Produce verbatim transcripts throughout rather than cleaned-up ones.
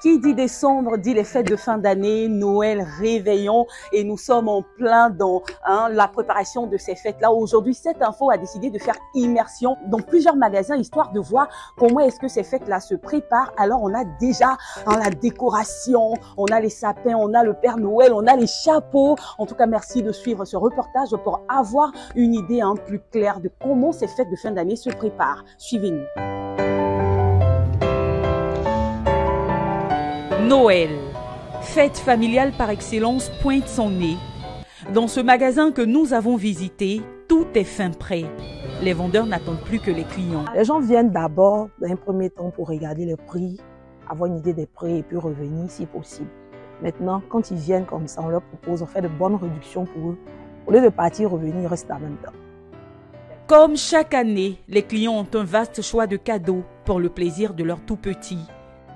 Qui dit décembre dit les fêtes de fin d'année, Noël, réveillon, et nous sommes en plein dans hein, la préparation de ces fêtes-là. Aujourd'hui, cette info a décidé de faire immersion dans plusieurs magasins, histoire de voir comment est-ce que ces fêtes-là se préparent. Alors, on a déjà hein, la décoration, on a les sapins, on a le Père Noël, on a les chapeaux. En tout cas, merci de suivre ce reportage pour avoir une idée hein, plus claire de comment ces fêtes de fin d'année se préparent. Suivez-nous. Noël, fête familiale par excellence, pointe son nez. Dans ce magasin que nous avons visité, tout est fin prêt. Les vendeurs n'attendent plus que les clients. Les gens viennent d'abord, dans un premier temps, pour regarder les prix, avoir une idée des prix et puis revenir si possible. Maintenant, quand ils viennent comme ça, on leur propose, on fait de bonnes réductions pour eux. Au lieu de partir, revenir, ils restent en même temps. Comme chaque année, les clients ont un vaste choix de cadeaux pour le plaisir de leurs tout-petits.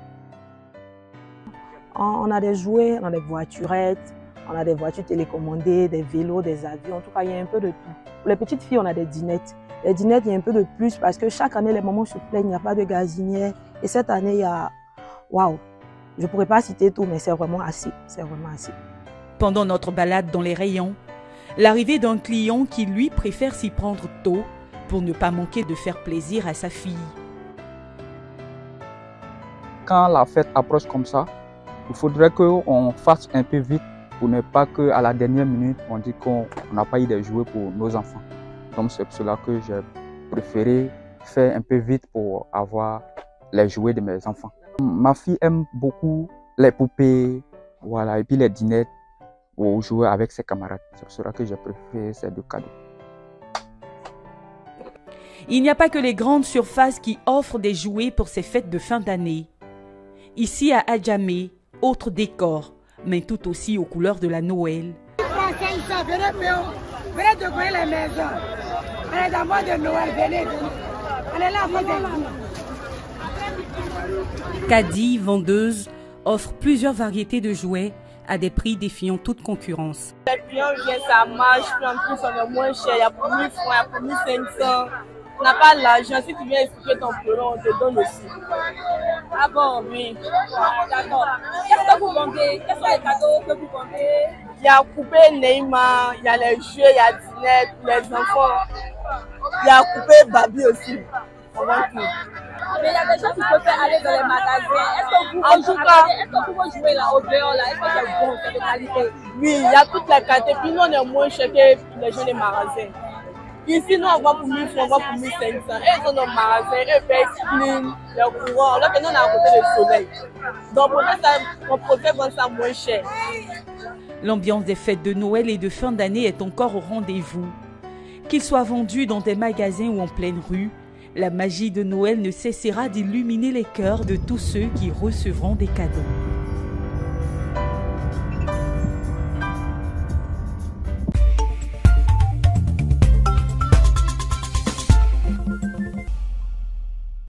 On a des jouets, on a des voiturettes, on a des voitures télécommandées, des vélos, des avions. En tout cas, il y a un peu de tout. Pour les petites filles, on a des dinettes. Les dinettes, il y a un peu de plus parce que chaque année, les mamans se plaignent, il n'y a pas de gazinière. Et cette année, il y a... Waouh! Je ne pourrais pas citer tout, mais c'est vraiment assez. C'est vraiment assez. Pendant notre balade dans les rayons, l'arrivée d'un client qui, lui, préfère s'y prendre tôt pour ne pas manquer de faire plaisir à sa fille. Quand la fête approche comme ça, il faudrait qu'on fasse un peu vite pour ne pas qu'à la dernière minute, on dit qu'on n'a pas eu de jouets pour nos enfants. Donc c'est pour cela que j'ai préféré faire un peu vite pour avoir les jouets de mes enfants. Ma fille aime beaucoup les poupées, voilà, et puis les dinettes pour jouer avec ses camarades. C'est pour cela que j'ai préféré ces deux cadeaux. Il n'y a pas que les grandes surfaces qui offrent des jouets pour ces fêtes de fin d'année. Ici à Adjamé, autre décor, mais tout aussi aux couleurs de la Noël. Kadi, vendeuse, offre plusieurs variétés de jouets à des prix défiant toute concurrence. Les clients viennent, ça marche, puis en plus on est moins cher, il y a pour mille francs, il y a pour mille cinq cents. On n'a pas l'argent, si tu viens expliquer ton plan, on te donne aussi. Ah bon, oui. D'accord. Qu'est-ce que vous vendez? Quels sont les cadeaux que vous vendez? Il y a coupé Neymar, il y a les jeux, il y a Dinette pour les enfants. Il y a coupé Babi aussi. On vend tout. Mais il y a des gens qui peuvent aller dans les magasins. Est-ce que vous, en tout cas, est-ce que vous jouez là au dehors là? Est-ce que c'est bon, c'est de qualité? Oui, il y a toutes les qualités. Puis nous, on est moins cher que les gens des magasins. Ici, nous, on va pour mille francs, on va pour mille cinq cents. Et ils ont nos magasins, eux payent clean, le courant, alors que nous, on est à côté du soleil. Donc, on préfère vendre ça moins cher. L'ambiance des fêtes de Noël et de fin d'année est encore au rendez-vous. Qu'ils soient vendus dans des magasins ou en pleine rue, la magie de Noël ne cessera d'illuminer les cœurs de tous ceux qui recevront des cadeaux.